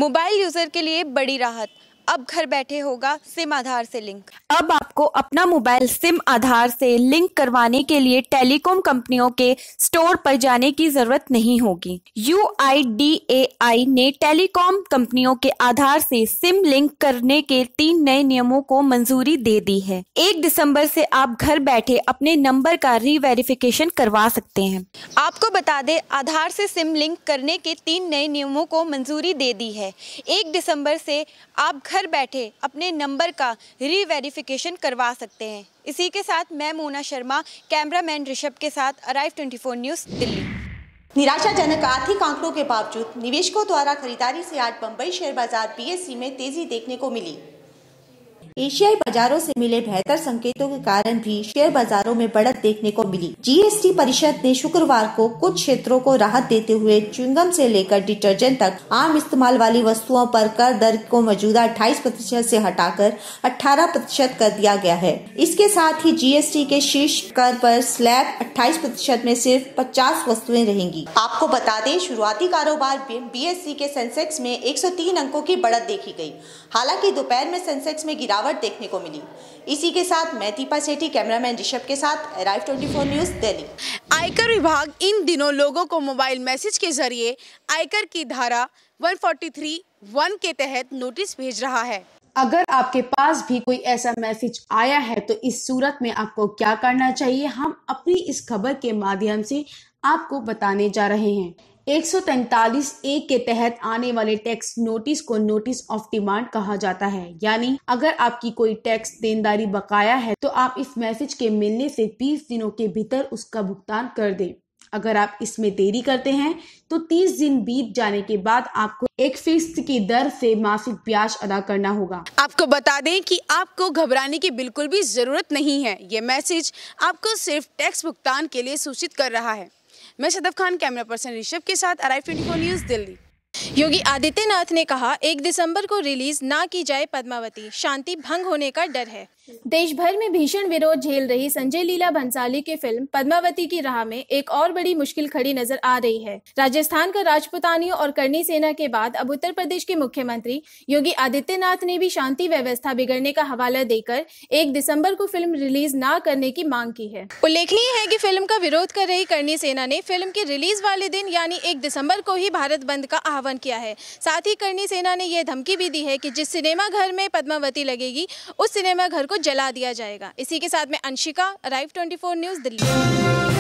Mobile user के लिए बड़ी राहत, अब घर बैठे होगा सिम आधार से लिंक। अब आपको अपना मोबाइल सिम आधार से लिंक करवाने के लिए टेलीकॉम कंपनियों के स्टोर पर जाने की जरूरत नहीं होगी। UIDAI ने टेलीकॉम कंपनियों के आधार से सिम लिंक करने के 3 नए नियमों को मंजूरी दे दी है। 1 दिसंबर से आप घर बैठे अपने नंबर का रीवेरिफिकेशन करवा सकते हैं। आपको बता दें, आधार से सिम लिंक करने के 3 नए नियमों को मंजूरी दे दी है। 1 दिसंबर से आप घर बैठे अपने नंबर का रीवेरिफिकेशन करवा सकते हैं। इसी के साथ मैं मोना शर्मा, कैमरामैन ऋषभ के साथ अराइव 24 न्यूज़ दिल्ली। निराशाजनक आर्थिक आंकड़ों के बावजूद निवेशकों द्वारा खरीदारी से आज बंबई शेयर बाजार BSE में तेजी देखने को मिली। एशियाई बाजारों से मिले बेहतर संकेतों के कारण भी शेयर बाजारों में बढ़त देखने को मिली। GST परिषद ने शुक्रवार को कुछ क्षेत्रों को राहत देते हुए च्युइंगम से लेकर डिटर्जेंट तक आम इस्तेमाल वाली वस्तुओं पर कर दर को मौजूदा 28% से हटाकर 18% कर दिया गया है। इसके साथ ही GST के शीर्ष कर पर स्लैब 28% में सिर्फ 50 वस्तुएं रहेंगी। आपको बता दें, शुरुआती कारोबार BSE के सेंसेक्स में 103 अंकों की बढ़त देखी गई। हालांकि दोपहर में सेंसेक्स में गिरावट देखने को मिली। इसी के साथ मैं दीपा सेठी, कैमरामैन ऋषभ के साथ अराइव 24 न्यूज़ दिल्ली। आयकर विभाग इन दिनों लोगों को मोबाइल मैसेज के जरिए आयकर की धारा 143(1) के तहत नोटिस भेज रहा है। अगर आपके पास भी कोई ऐसा मैसेज आया है तो इस सूरत में आपको क्या करना चाहिए, हम अपनी इस खबर के माध्यम से आपको बताने जा रहे हैं। 143(1) के तहत आने वाले टैक्स नोटिस को नोटिस ऑफ डिमांड कहा जाता है। यानी अगर आपकी कोई टैक्स देनदारी बकाया है तो आप इस मैसेज के मिलने से 20 दिनों के भीतर उसका भुगतान कर दें। अगर आप इसमें देरी करते हैं तो 30 दिन बीत जाने के बाद आपको 1% की दर से मासिक ब्याज अदा करना होगा। आपको बता दें कि आपको घबराने की बिल्कुल भी जरूरत नहीं है। ये मैसेज आपको सिर्फ टैक्स भुगतान के लिए सूचित कर रहा है। मैं सदफ खान, कैमरा पर्सन ऋषभ के साथ अराइव 24 न्यूज़ दिल्ली। योगी आदित्यनाथ ने कहा, 1 दिसंबर को रिलीज ना की जाए पद्मावती, शांति भंग होने का डर है। देश भर में भीषण विरोध झेल रही संजय लीला भंसाली की फिल्म पद्मावती की राह में एक और बड़ी मुश्किल खड़ी नजर आ रही है। राजस्थान का राजपूतानियों और करनी सेना के बाद अब उत्तर प्रदेश के मुख्यमंत्री योगी आदित्यनाथ ने भी शांति व्यवस्था बिगड़ने का हवाला देकर 1 दिसंबर को फिल्म रिलीज ना करने की मांग की है। उल्लेखनीय है कि फिल्म का विरोध कर रही करनी सेना ने फिल्म के रिलीज वाले दिन यानी 1 दिसंबर को ही भारत बंद का आह्वान किया है। साथ ही करनी सेना ने यह धमकी भी दी है कि जिस सिनेमा घर में पद्मावती लगेगी उस सिनेमा घर को जला दिया जाएगा। इसी के साथ में अंशिका, अराइव 24 न्यूज़ दिल्ली।